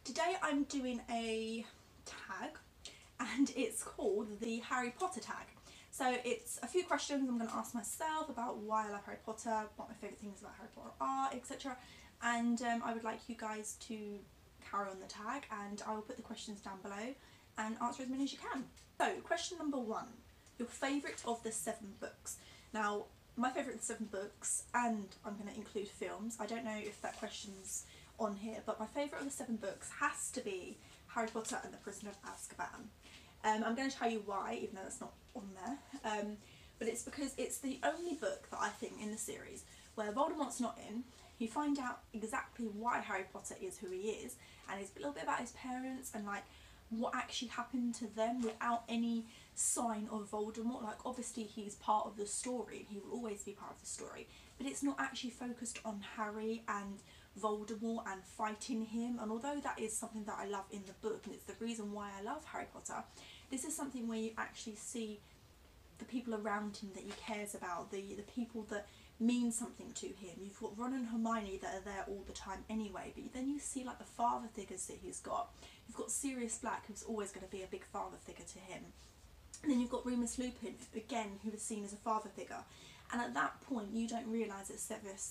Today I'm doing a tag and it's called the Harry Potter tag. So it's a few questions I'm going to ask myself about why I love Harry Potter, what my favourite things about Harry Potter are, etc. And I would like you guys to carry on the tag, and I will put the questions down below and answer as many as you can. So question number 1, your favourite of the 7 books. Now my favourite of the 7 books, and I'm going to include films. I don't know if that question's on here, but my favourite of the 7 books has to be Harry Potter and the Prisoner of Azkaban. I'm going to tell you why, even though that's not on there, but it's because it's the only book that I think in the series where Voldemort's not in. You find out exactly why Harry Potter is who he is, and it's a little bit about his parents and like what actually happened to them without any sign of Voldemort. Like obviously he's part of the story and he will always be part of the story, but it's not actually focused on Harry and Voldemort and fighting him. And although that is something that I love in the book and it's the reason why I love Harry Potter, this is something where you actually see the people around him that he cares about, the people that mean something to him. You've got Ron and Hermione that are there all the time anyway, but then you see like the father figures that he's got. You've got Sirius Black, who's always going to be a big father figure to him. And then you've got Remus Lupin, again, who is seen as a father figure. And at that point you don't realise that Severus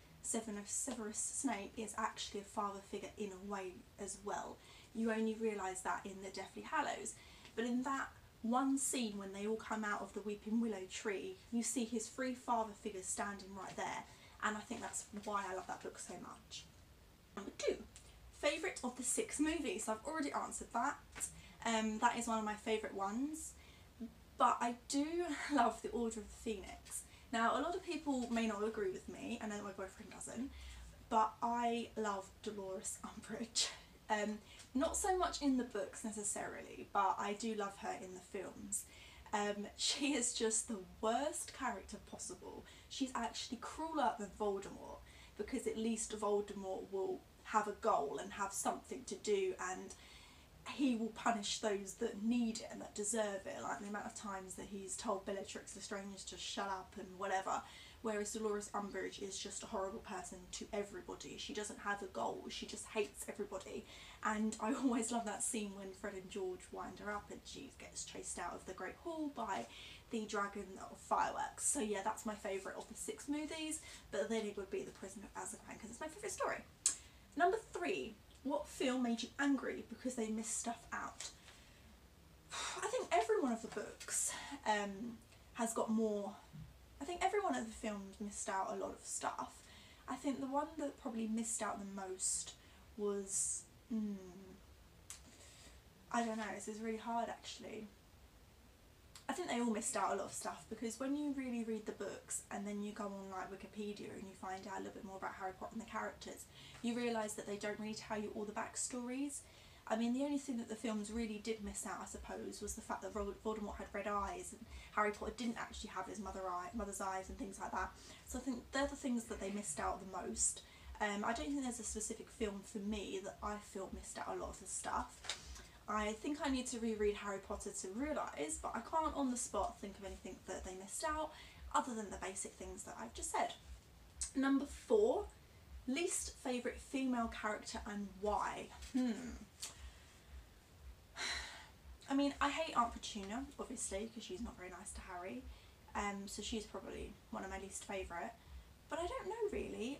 Snape is actually a father figure in a way as well. You only realise that in the Deathly Hallows. But in that one scene when they all come out of the Weeping Willow tree, you see his 3 father figures standing right there, and I think that's why I love that book so much. Number 2, favourite of the 6 movies. So I've already answered that. That is one of my favourite ones, but I do love The Order of the Phoenix. Now a lot of people may not agree with me, I know my boyfriend doesn't, but I love Dolores Umbridge. Not so much in the books necessarily, but I do love her in the films. She is just the worst character possible. She's actually crueler than Voldemort, because at least Voldemort will have a goal and have something to do, and he will punish those that need it and that deserve it, like the amount of times that he's told Bellatrix Lestrange to shut up and whatever. Whereas Dolores Umbridge is just a horrible person to everybody. She doesn't have a goal, she just hates everybody. And I always love that scene when Fred and George wind her up and she gets chased out of the Great Hall by the Dragon of Fireworks. So yeah, that's my favourite of the 6 movies, but then it would be The Prisoner of Azkaban because it's my favourite story. Number 3, what film made you angry because they missed stuff out? I think every one of the books has got more. I think every one of the films missed out a lot of stuff. I think the one that probably missed out the most was, I don't know, this is really hard actually. I think they all missed out a lot of stuff, because when you really read the books and then you go on like Wikipedia and you find out a little bit more about Harry Potter and the characters, you realise that they don't really tell you all the backstories. I mean, the only thing that the films really did miss out, I suppose, was the fact that Voldemort had red eyes and Harry Potter didn't actually have his mother's eyes and things like that. So I think they're the things that they missed out the most. I don't think there's a specific film for me that I feel missed out a lot of the stuff. I think I need to reread Harry Potter to realise, but I can't on the spot think of anything that they missed out other than the basic things that I've just said. Number 4, least favourite female character and why? I mean, I hate Aunt Petunia, obviously, because she's not very nice to Harry, so she's probably one of my least favourite, but I don't know really.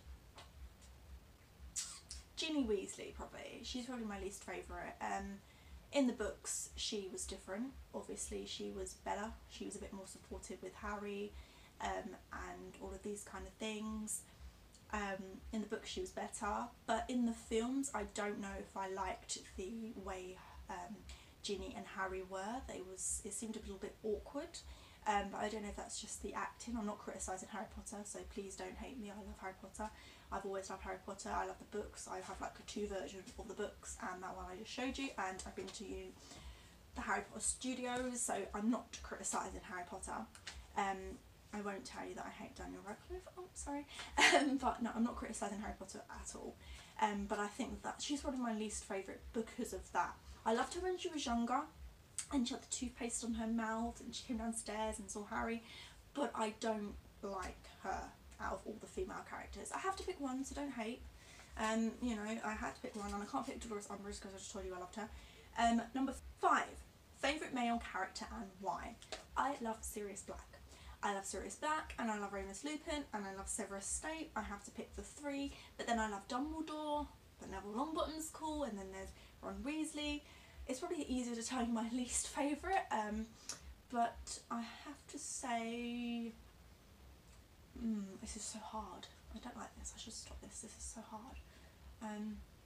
Ginny Weasley, probably. She's probably my least favourite. In the books she was different, obviously she was Bella, she was a bit more supportive with Harry, and all of these kind of things. In the books she was better, but in the films I don't know if I liked the way Ginny and Harry were. It seemed a little bit awkward, but I don't know if that's just the acting. I'm not criticising Harry Potter, so please don't hate me. I love Harry Potter. I've always loved Harry Potter. I love the books. I have like 2 versions of the books and that one I just showed you, and I've been to the Harry Potter studios, so I'm not criticising Harry Potter. I won't tell you that I hate Daniel Radcliffe, oh sorry, but no, I'm not criticising Harry Potter at all, but I think that she's probably my least favourite because of that. I loved her when she was younger and she had the toothpaste on her mouth and she came downstairs and saw Harry, but I don't like her out of all the female characters. I have to pick one, so don't hate. You know, I had to pick one, and I can't pick Dolores Umbridge because I just told you I loved her. Number 5, favourite male character and why. I love Sirius Black. I love Sirius Black, and I love Remus Lupin, and I love Severus Snape. I have to pick the 3, but then I love Dumbledore, but Neville Longbottom's cool, and then there's Ron Weasley. It's probably easier to tell you my least favourite, but I have to say, this is so hard. I don't like this. I should stop this. This is so hard.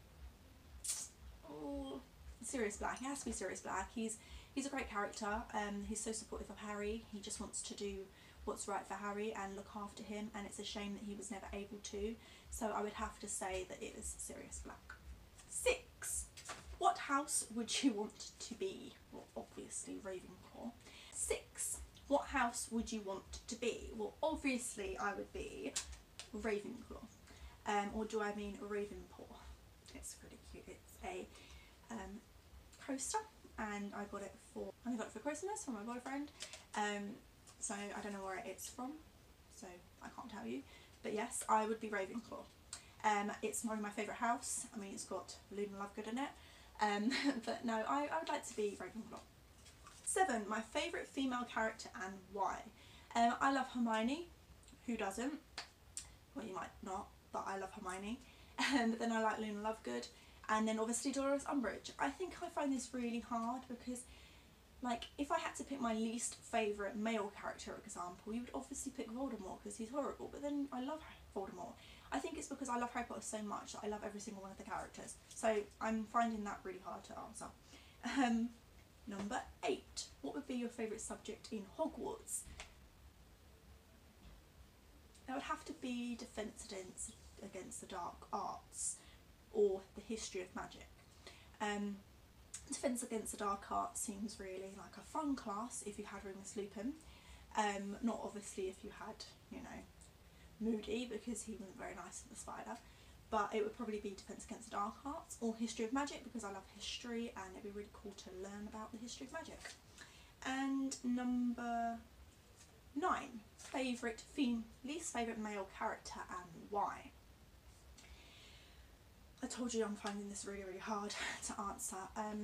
Sirius Black. It has to be Sirius Black. He's a great character. He's so supportive of Harry. He just wants to do what's right for Harry and look after him, and it's a shame that he was never able to. So I would have to say that it is Sirius Black. 6. What house would you want to be? Well, obviously Ravenclaw. 6. What house would you want to be? Well, obviously I would be Ravenclaw. Or do I mean Ravenpaw? It's really cute. It's a coaster, and I got it for Christmas from my boyfriend. So I don't know where it's from, so I can't tell you. But yes, I would be Ravenclaw. It's one of my favourite house. I mean, it's got Luna Lovegood in it. But no, I would like to be Ravenclaw. 7. My favourite female character and why. I love Hermione. Who doesn't? Well, you might not, but I love Hermione. But then I like Luna Lovegood. And then obviously Dolores Umbridge. I think I find this really hard because, like, if I had to pick my least favourite male character, for example, you would obviously pick Voldemort because he's horrible. But then I love Voldemort. I think it's because I love Harry Potter so much that I love every single one of the characters. So I'm finding that really hard to answer. Number 8. What would be your favourite subject in Hogwarts? It would have to be Defence Against the Dark Arts or the History of Magic. Defence Against the Dark Arts seems really like a fun class if you had Remus Lupin. Not obviously if you had, you know, Moody, because he wasn't very nice with the spider. But it would probably be Defence Against the Dark Arts or History of Magic because I love history and it'd be really cool to learn about the history of magic. And number 9. Least favourite male character and why. I told you I'm finding this really, really hard to answer.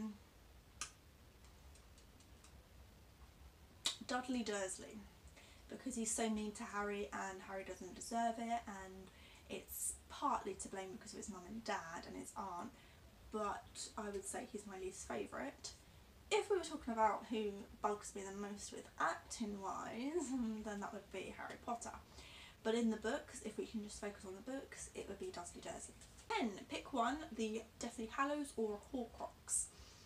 Dudley Dursley, because he's so mean to Harry and Harry doesn't deserve it, and it's partly to blame because of his mum and dad and his aunt, but I would say he's my least favourite. If we were talking about who bugs me the most with acting wise, then that would be Harry Potter. But in the books, if we can just focus on the books, it would be Dudley Dursley. 10. Pick one, the Deathly Hallows or Horcrux.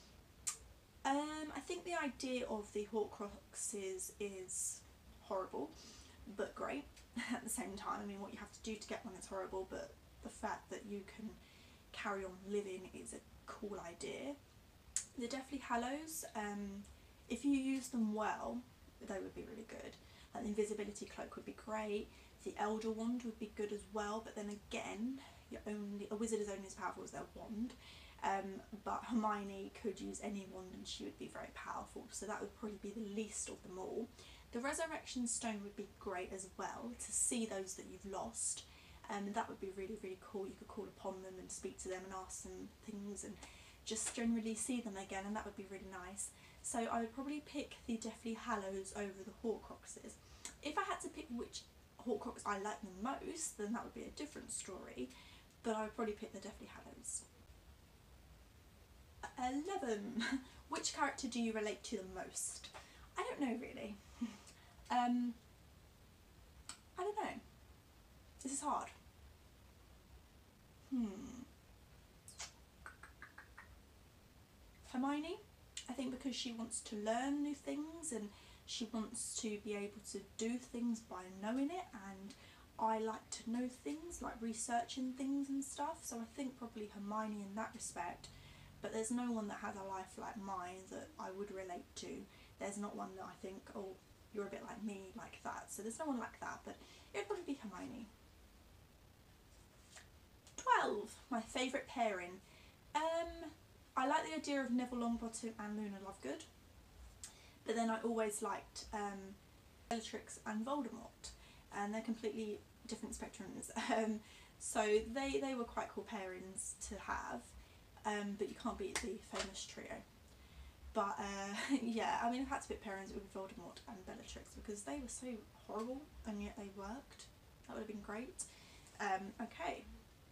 I think the idea of the Horcruxes is horrible, but great at the same time. I mean, what you have to do to get one is horrible, but the fact that you can carry on living is a cool idea. The Deathly Hallows, if you use them well, they would be really good. Like the Invisibility Cloak would be great. The Elder Wand would be good as well, but then again, a wizard is only as powerful as their wand. But Hermione could use any wand and she would be very powerful, so that would probably be the least of them all. The Resurrection Stone would be great as well, to see those that you've lost. That would be really, really cool. You could call upon them and speak to them and ask them things and just generally see them again, and that would be really nice. So I would probably pick the Deathly Hallows over the Horcruxes. If I had to pick which Horcrux I like the most, then that would be a different story, but I would probably pick the Deathly Hallows. 11. Which character do you relate to the most? I don't know really. I don't know. This is hard. Hermione, I think because she wants to learn new things and she wants to be able to do things by knowing it, and I like to know things, like researching things and stuff, so I think probably Hermione in that respect. But there's no one that has a life like mine that I would relate to. There's not one that I think, oh, you're a bit like me, like that. So there's no one like that, but it would probably be Hermione. 12. My favourite pairing. I like the idea of Neville Longbottom and Luna Lovegood, but then I always liked Bellatrix and Voldemort, and they're completely different spectrums. So they were quite cool pairings to have, but you can't beat the famous trio. But yeah, I mean, if I had to pick pairings, it would be Voldemort and Bellatrix, because they were so horrible and yet they worked. That would have been great. Okay.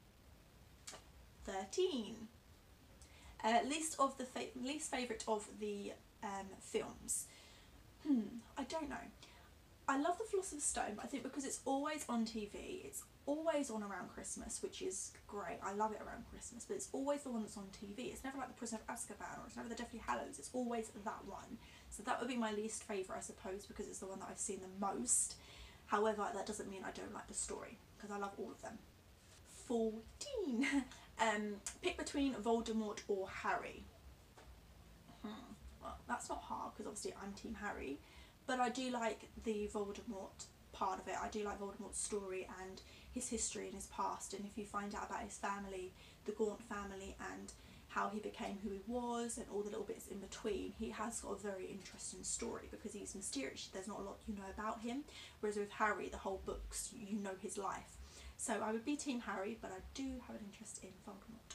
13. Least favourite of the films. I don't know. I love The Philosopher's Stone, but I think because it's always on TV, it's always on around Christmas, which is great. I love it around Christmas, but it's always the one that's on TV. It's never like The Prisoner of Azkaban, or it's never The Deathly Hallows. It's always that one. So that would be my least favourite, I suppose, because it's the one that I've seen the most. However, that doesn't mean I don't like the story, because I love all of them. 14. Pick between Voldemort or Harry. Well, that's not hard, because obviously I'm Team Harry, but I do like the Voldemort part of it. I do like Voldemort's story and his history and his past, and if you find out about his family, the Gaunt family, and how he became who he was and all the little bits in between, he has got a very interesting story because he's mysterious. There's not a lot you know about him, whereas with Harry, the whole books, you know his life. So I would be Team Harry, but I do have an interest in Voldemort.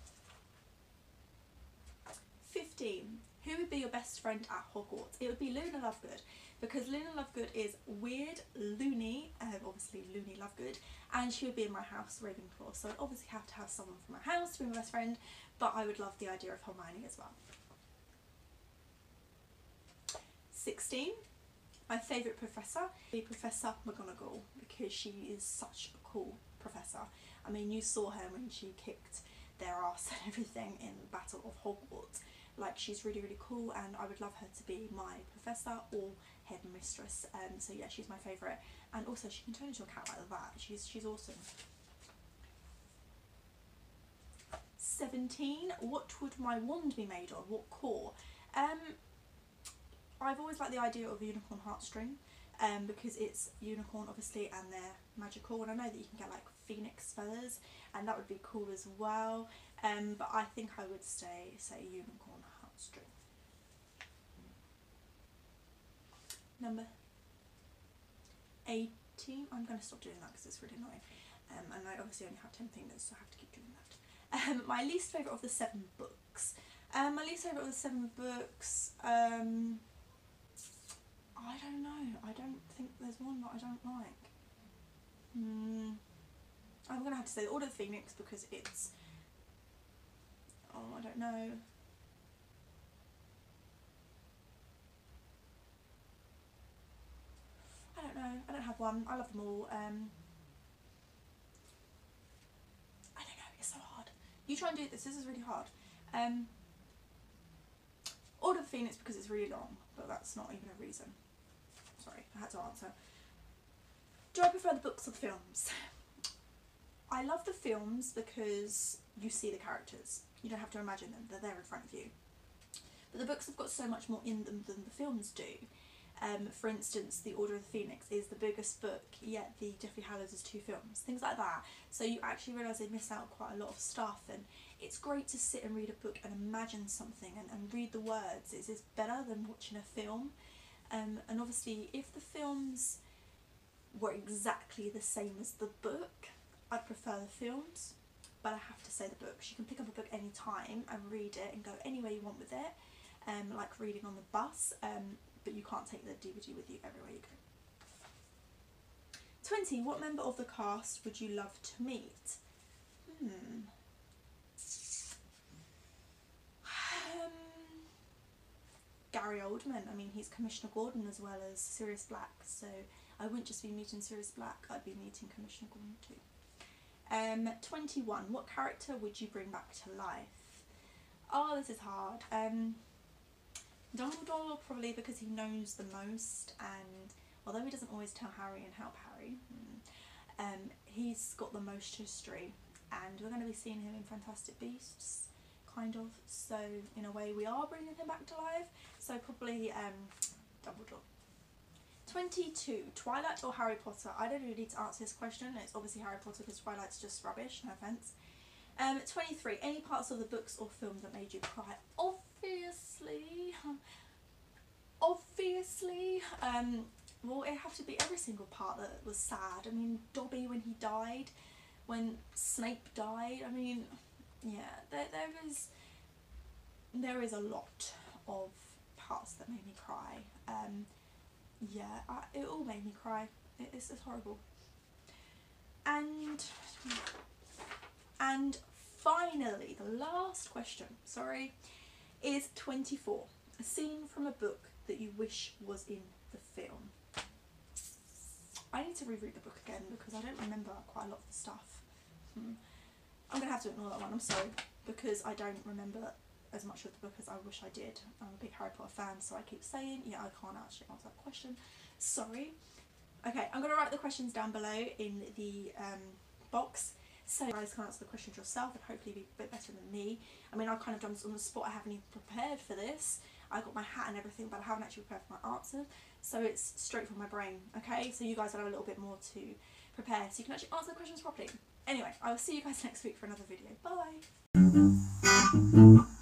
15. Who would be your best friend at Hogwarts? It would be Luna Lovegood, because Luna Lovegood is weird, loony, obviously Loony Lovegood, and she would be in my house, Ravenclaw, so I'd obviously have to have someone from my house to be my best friend, but I would love the idea of Hermione as well. 16. My favourite professor would be Professor McGonagall, because she is such a cool professor. I mean, you saw her when she kicked their ass and everything in the Battle of Hogwarts. Like, she's really, really cool, and I would love her to be my professor or headmistress. So yeah, she's my favourite, and also she can turn into a cat like that. She's awesome. 17. What would my wand be made of? What core? I've always liked the idea of a unicorn heartstring, because it's unicorn obviously and they're magical, and I know that you can get like phoenix feathers and that would be cool as well, but I think I would say unicorn heartstring. Number 18. I'm going to stop doing that because it's really annoying, and I obviously only have 10 fingers, so I have to keep doing that. My least favourite of the 7 books. My least favourite of the 7 books, I don't know. I don't think there's one that I don't like. I'm going to have to say the Order of the Phoenix, because it's... Oh, I don't know. I don't know. I don't have one. I love them all. I don't know. It's so hard. You try and do this. This is really hard. Order of the Phoenix, because it's really long, but that's not even a reason. Sorry, I had to answer. Do I prefer the books or the films? I love the films because you see the characters. You don't have to imagine them, they're there in front of you. But the books have got so much more in them than the films do. For instance, The Order of the Phoenix is the biggest book, yet The Deathly Hallows is 2 films, things like that. So you actually realise they miss out quite a lot of stuff, and it's great to sit and read a book and imagine something and read the words. It's better than watching a film. And obviously if the films were exactly the same as the book, I'd prefer the films, but I have to say the books. You can pick up a book any time and read it and go anywhere you want with it, like reading on the bus, but you can't take the DVD with you everywhere you go. 20. What member of the cast would you love to meet? Gary Oldman. I mean, he's Commissioner Gordon as well as Sirius Black, so I wouldn't just be meeting Sirius Black, I'd be meeting Commissioner Gordon too. 21. What character would you bring back to life? Oh, this is hard. Dumbledore, probably, because he knows the most, and although he doesn't always tell Harry and help Harry, he's got the most history, and we're going to be seeing him in Fantastic Beasts, kind of, so in a way we are bringing him back to life, so probably Dumbledore. 22. Twilight or Harry Potter? I don't really need to answer this question. It's obviously Harry Potter because Twilight's just rubbish, no offence. 23. Any parts of the books or film that made you cry? Obviously. Well, it have to be every single part that was sad. I mean, Dobby when he died when Snape died. I mean, yeah, there is a lot of parts that made me cry. Yeah, it all made me cry. It's horrible. And finally, the last question, sorry, is 24. A scene from a book that you wish was in the film. I need to reread the book again because I don't remember quite a lot of the stuff. I'm going to have to ignore that one, I'm sorry, because I don't remember as much of the book as I wish I did. I'm a big Harry Potter fan, so I keep saying, yeah, I can't actually answer that question. Sorry. Okay, I'm going to write the questions down below in the box, so you guys can answer the questions yourself and hopefully be a bit better than me. I mean, I've kind of done this on the spot, I haven't even prepared for this. I got my hat and everything, but I haven't actually prepared for my answer, so it's straight from my brain, okay? So you guys will have a little bit more to prepare, so you can actually answer the questions properly. Anyway, I will see you guys next week for another video. Bye!